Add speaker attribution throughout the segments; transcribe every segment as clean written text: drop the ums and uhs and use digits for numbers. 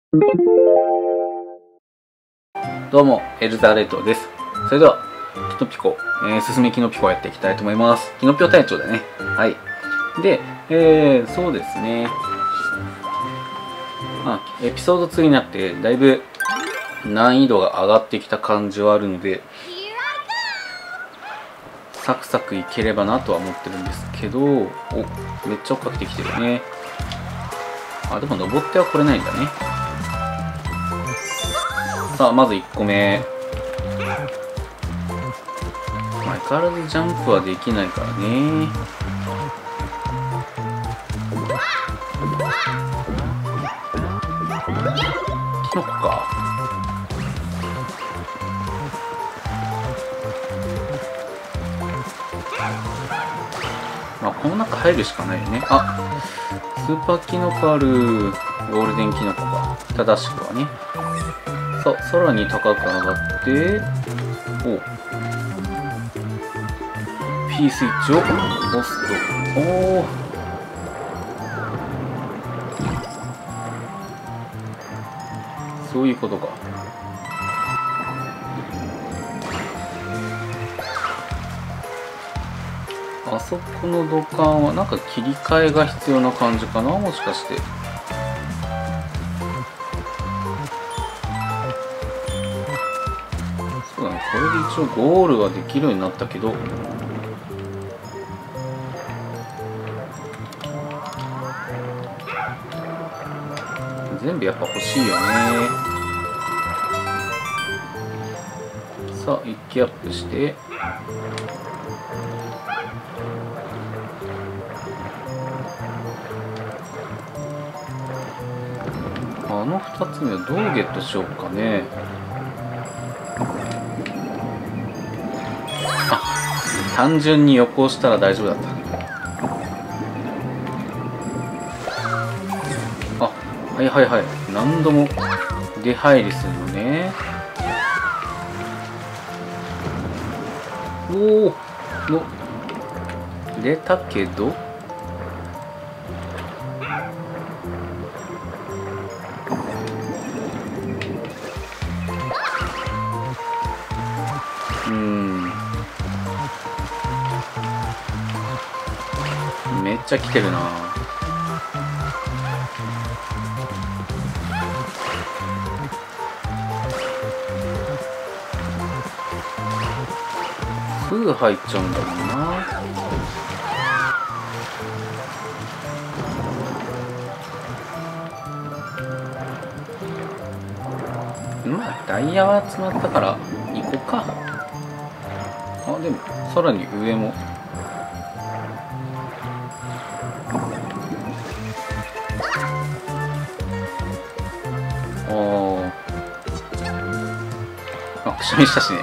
Speaker 1: どうも、エルザレットです。それでは、キノピコ、すすめキノピコをやっていきたいと思います。キノピオ隊長だね。はい。で、そうですね。エピソード2になって、だいぶ難易度が上がってきた感じはあるので、サクサクいければなとは思ってるんですけど、めっちゃ追っかけてきてるね。でも登ってはこれないんだね。さあ、まず1個目。相変わらずジャンプはできないからね。キノコか。この中入るしかないよね。スーパーキノコある。ゴールデンキノコか。正しくはね。さらに高く上がって、P スイッチを押すと、そういうことか。あそこの土管はなんか切り替えが必要な感じかな、もしかして。そうだね、これで一応ゴールはできるようになったけど、全部やっぱ欲しいよね。さあ、1機アップして、あの2つ目はどうゲットしようかね。単純に横押したら大丈夫だった。はい、何度も出入りするのね。出たけど、めっちゃ来てるな。すぐ入っちゃうんだもんな。ダイヤは集まったから行こうか。でもさらに上も。くしゃみしたしね。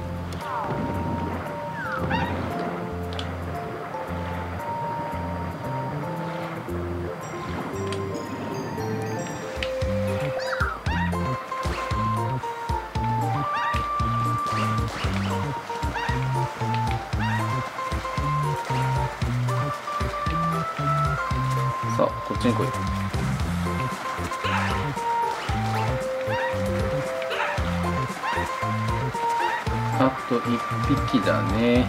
Speaker 1: さあ、こっちに来い。あと1匹だね。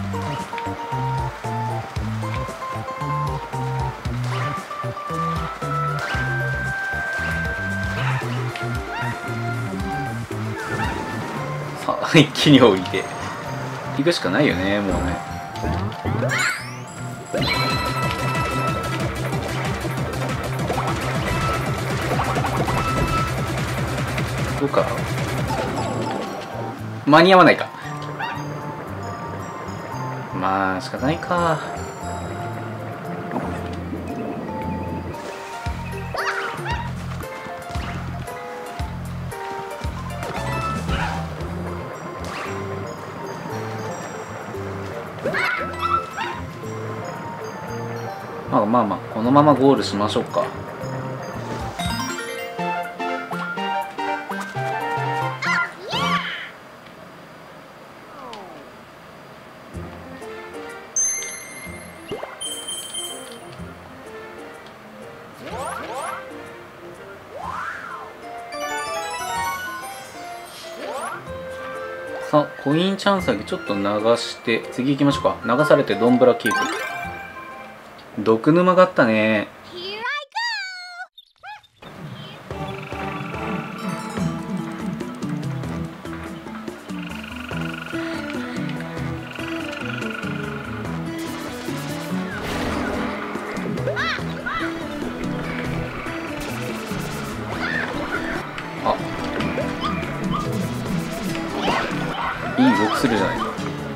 Speaker 1: さあ、一気に降りて行くしかないよね、もうね。どうか間に合わないか。仕方ないか。このままゴールしましょうか。 さあコインチャンスだけちょっと流して次行きましょうか。流されてドンブラキープ。毒沼があったね。あ、いい動きするじゃないか。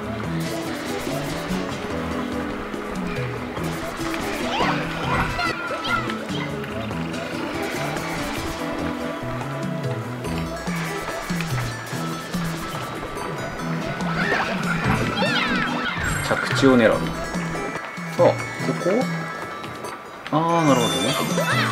Speaker 1: 着地を狙う。さあここ、ああなるほどね。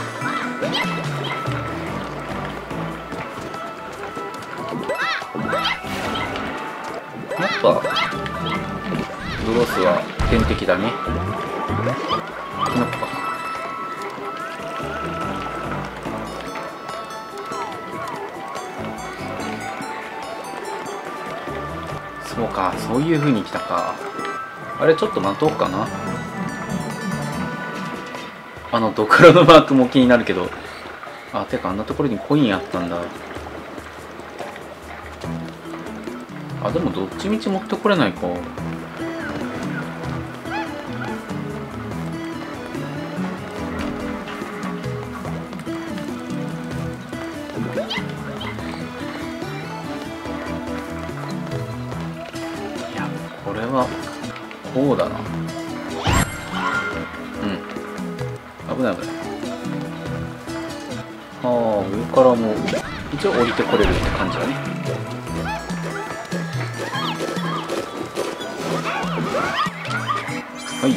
Speaker 1: やっぱブロスは天敵だね。キノコか。そうか、そういう風に来たか。あれちょっと待とうかな。ドクロのマークも気になるけど。あ、てかあんなところにコインあったんだ。あ、でもどっちみち持ってこれないか。いや、これはこうだな。うん、危ない危ない。ああ、上からも一応降りてこれるって感じだね。はい。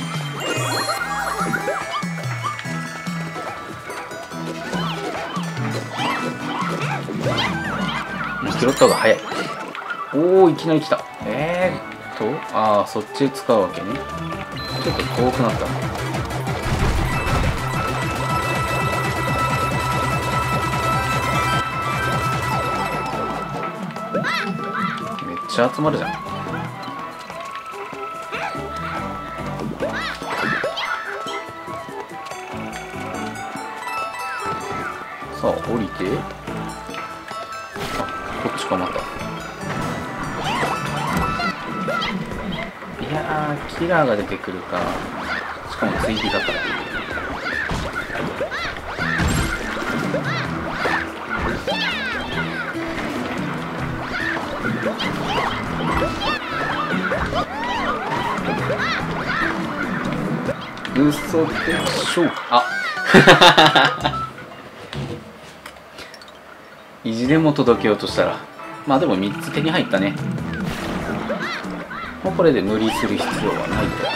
Speaker 1: 拾った方が早い。おお、いきなり来た。ああ、そっち使うわけね。ちょっと遠くなった。めっちゃ集まるじゃん。さあ降りて、あ、こっちか。またいやー、キラーが出てくるか。しかも追尾だから。嘘でしょ。あ意地でも届けようとしたら、まあでも3つ手に入ったね。もうこれで無理する必要はないと。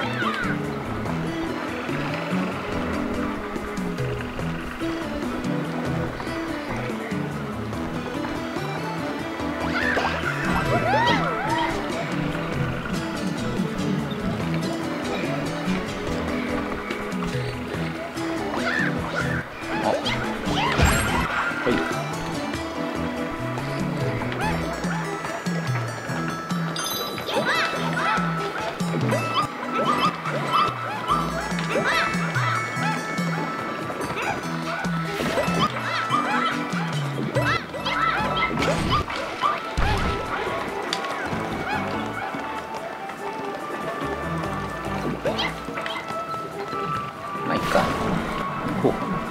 Speaker 1: まあいっか。こう。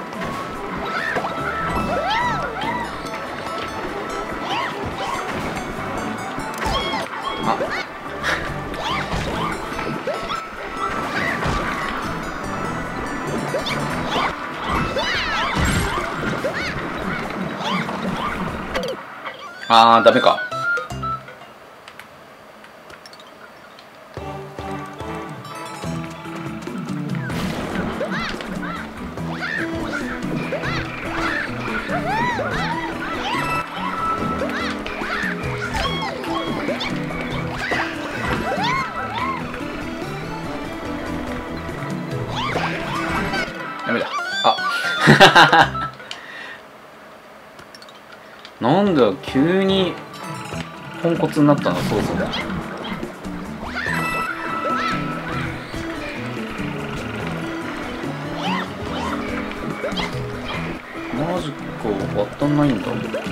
Speaker 1: ああ、ダメか。ダメだ。なんだ急にポンコツになったのそうそうだ。マジか、当たんないんだ。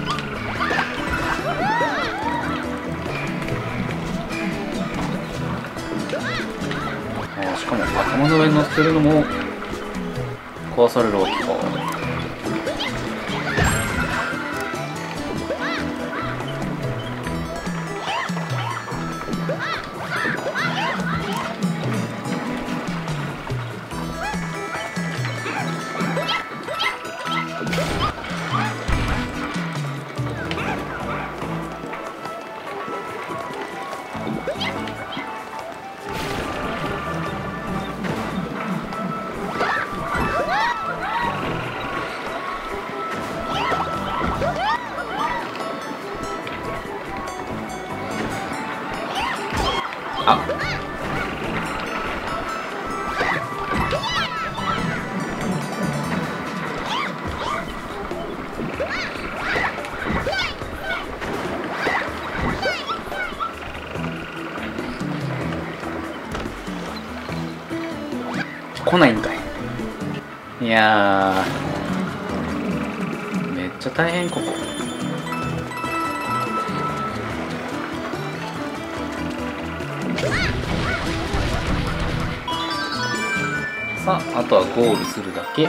Speaker 1: あ、しかも頭の上に乗せるのも壊されるわけか。あ、来ないんかい。いやー、めっちゃ大変ここ。さあ、あとはゴールするだけ。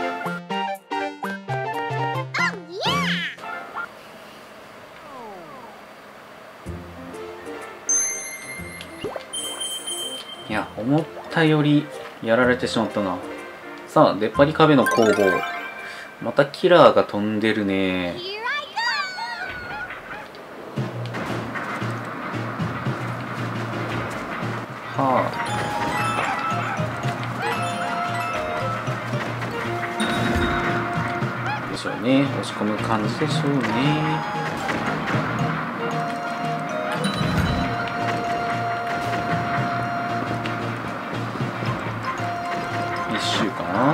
Speaker 1: いや、思ったよりやられてしまったな。さあ、出っ張り壁の攻防。またキラーが飛んでるね。はあ。でしょうね。押し込む感じでしょうね。一周かな。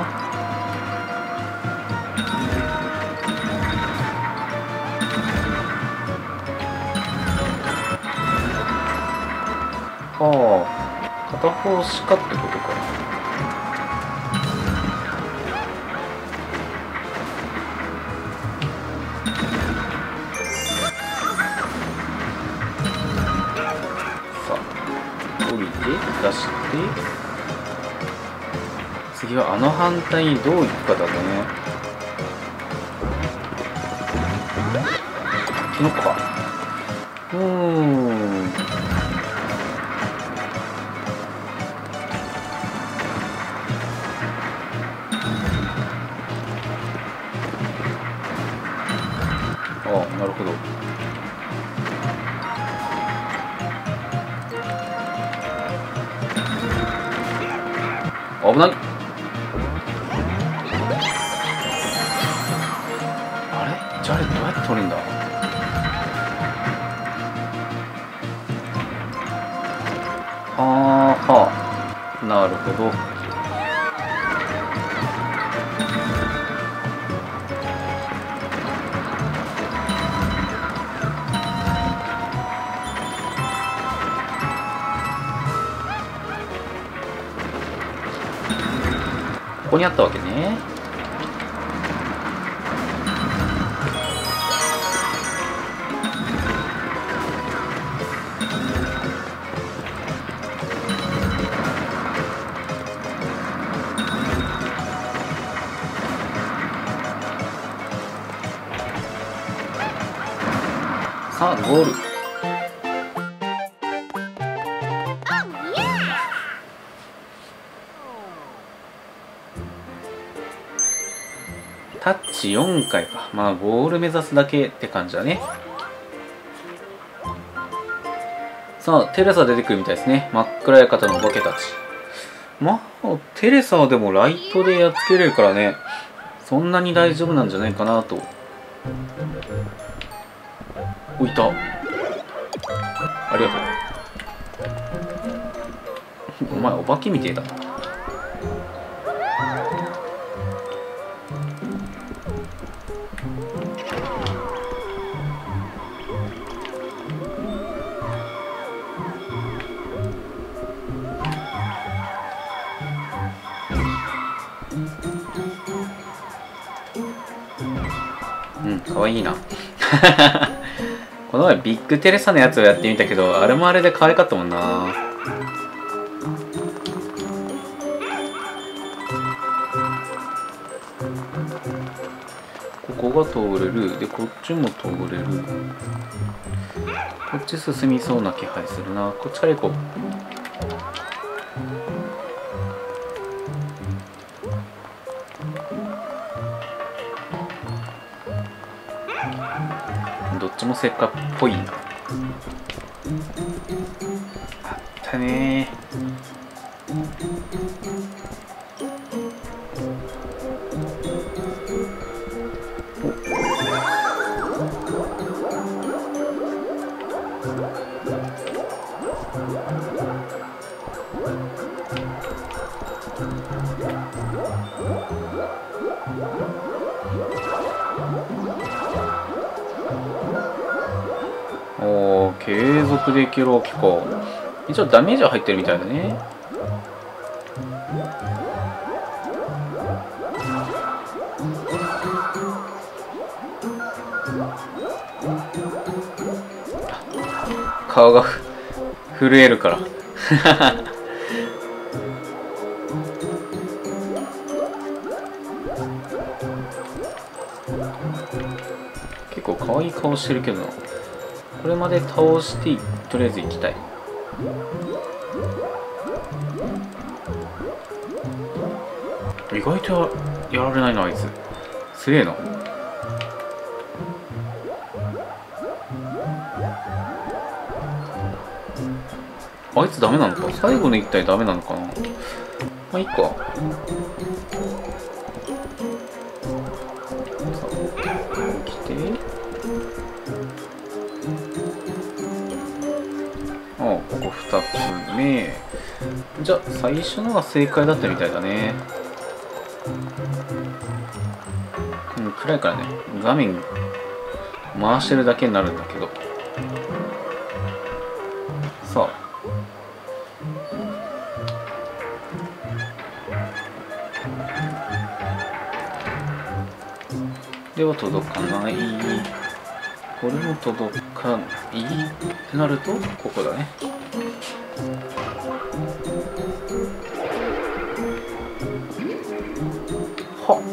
Speaker 1: ああ、片方しかってことか。降りて出して、次はあの反対にどう行くかだね。キノコか。ああ、なるほど。危ない。あれじゃあ、あれどうやって取るんだ。はあはあ、なるほど。ここにあったわけね。さあ、ゴール。タッチ4回か。まあゴール目指すだけって感じだね。さあ、テレサ出てくるみたいですね。真っ暗館のお化けたち。まあテレサはでもライトでやっつけれるからね、そんなに大丈夫なんじゃないかなと。お、いた。ありがとう。お前お化けみてえだな。 うん、かわいいな。この前ビッグテレサのやつをやってみたけど、あれもあれで可愛かったもんな。ここが通れる。で、こっちも通れる。こっち進みそうな気配するな。こっちから行こう。どっちもせっかっぽいな。あったねおー、継続できる機構。一応ダメージは入ってるみたいだね。顔が震えるから。結構可愛い顔してるけどな。これまで倒してとりあえず行きたい。意外とやられないな、あいつ。すげえな。あいつダメなのか。最後の一体ダメなのかな。まあいいか。来て。ああ、ここ2つ目。じゃあ最初のが正解だったみたいだね。うん、暗いからね、画面回してるだけになるんだけど。さあ、では届かない。これも届かないってなるとここだね。はっ。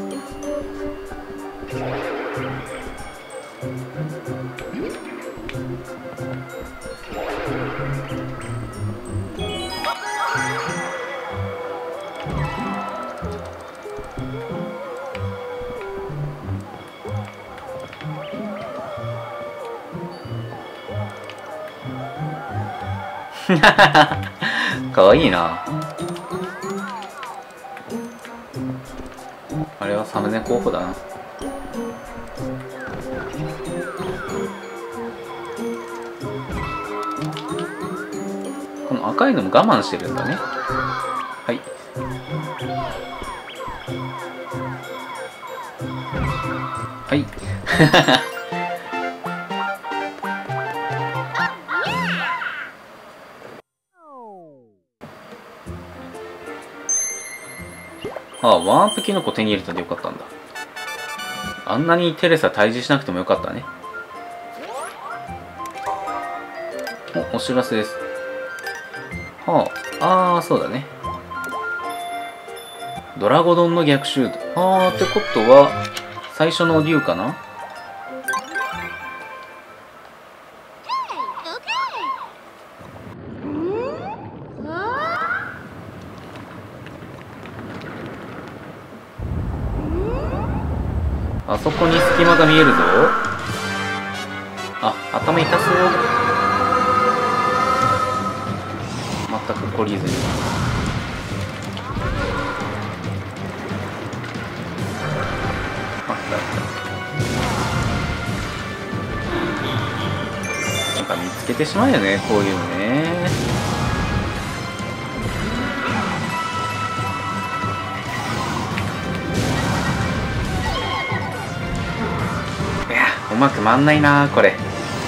Speaker 1: かわいいな。あれはサムネ候補だな。この赤いのも我慢してるんだね。はい。はい。ああ、ワンアップキノコ手に入れたんでよかったんだ。あんなにテレサ退治しなくてもよかったね。お知らせです。はあ、そうだね。ドラゴドンの逆襲。ってことは、最初の竜かな。あそこに隙間が見えるぞ。あ、頭痛そう。全く懲りずに。あった。なんか見つけてしまうよね、こういうのね。うまく回んないなこれ。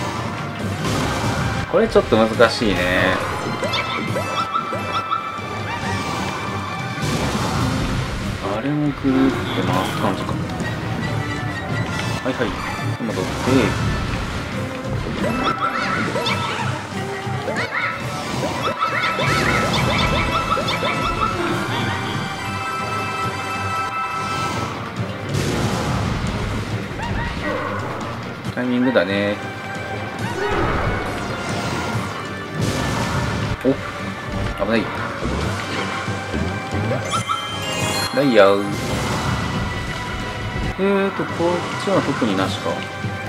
Speaker 1: これちょっと難しいね。あれもぐるって回す感じか。 はいはい、戻って、タイミングだね。お、危ない。ダイヤー。こっちは特になしか。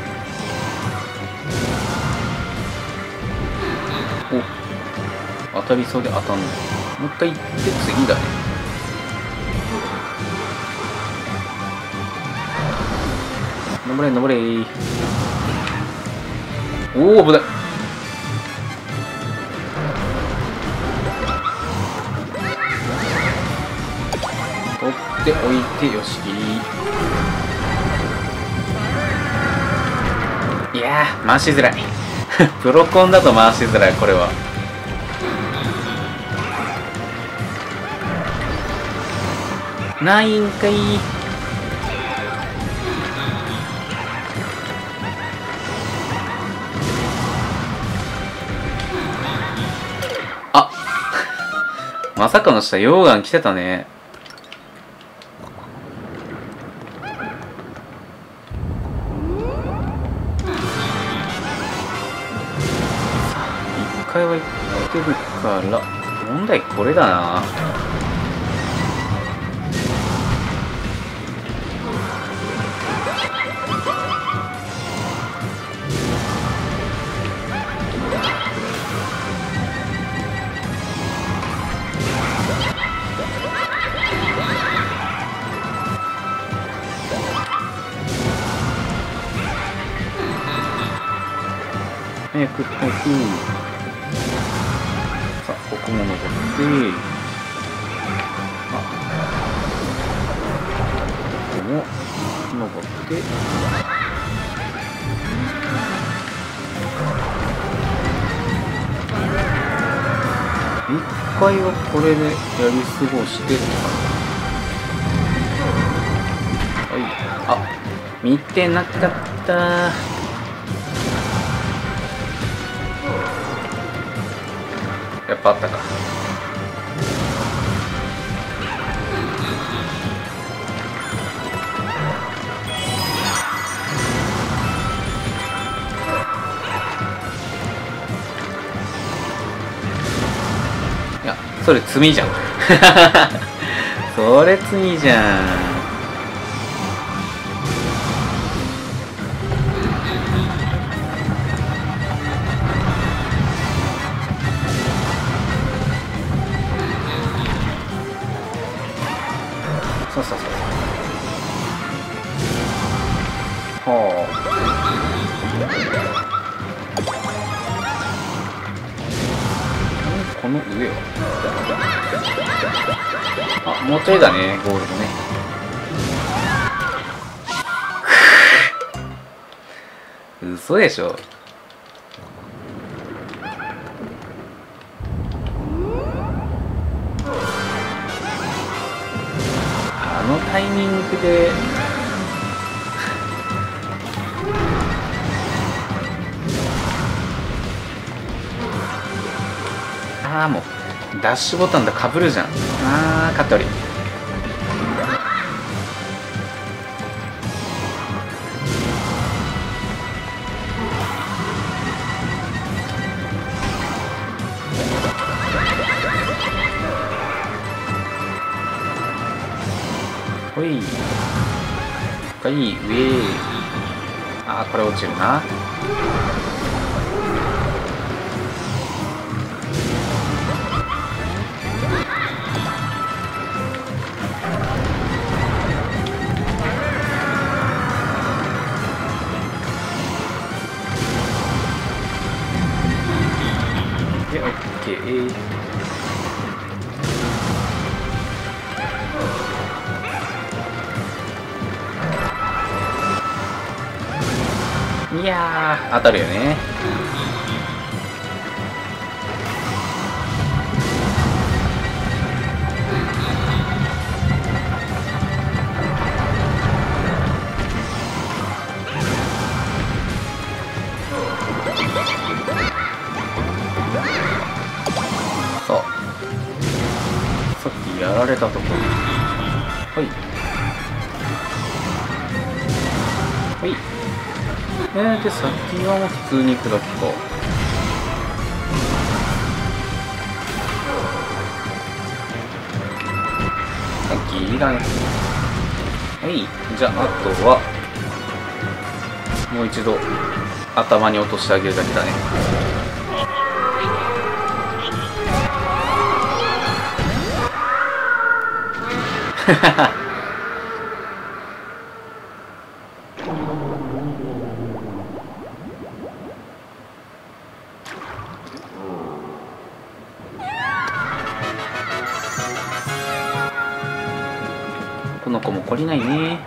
Speaker 1: お、当たりそうで当たんない。もう一回行って次だね。登れ登れ。おお、危ない。取っておいて、よしきり。いやー、回しづらい。プロコンだと回しづらい、これは。ないんかい。あ、まさかの下溶岩来てたね。1回は行ってるから問題これだな。早く早く。さあ、ここも登って、あ、ここも登って、一回はこれでやり過ごして、はい、あ、見てなかった。やっぱあったか。いや、それ罪じゃん。それ罪じゃん。そうそうそう。はあ。この上は。あ、もうちょいだね、ゴールもね。嘘でしょ。あのタイミングでああ、もうダッシュボタンでかぶるじゃん。ああ、カットリ。ほい。はい、上。ああ、これ落ちるな。で、オッケー。いやー、当たるよね。 れたところ。はいはい。で、先はもう普通に行くだけか。ギリだね。はい。じゃあ、あとは、もう一度、頭に落としてあげるだけだね。ははは。この子も懲りないね。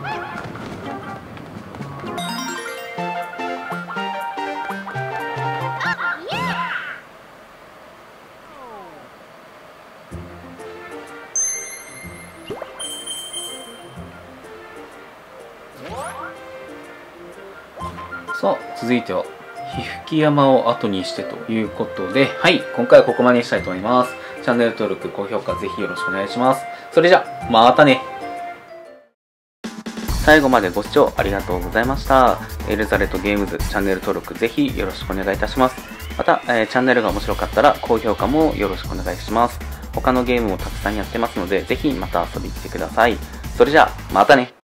Speaker 1: さあ、続いては、ひふき山を後にしてということで、はい、今回はここまでにしたいと思います。チャンネル登録、高評価ぜひよろしくお願いします。それじゃ、またね。最後までご視聴ありがとうございました。エルザレットゲームズチャンネル登録ぜひよろしくお願いいたします。また、チャンネルが面白かったら高評価もよろしくお願いします。他のゲームもたくさんやってますので、ぜひまた遊びに来てください。それじゃあ、またね。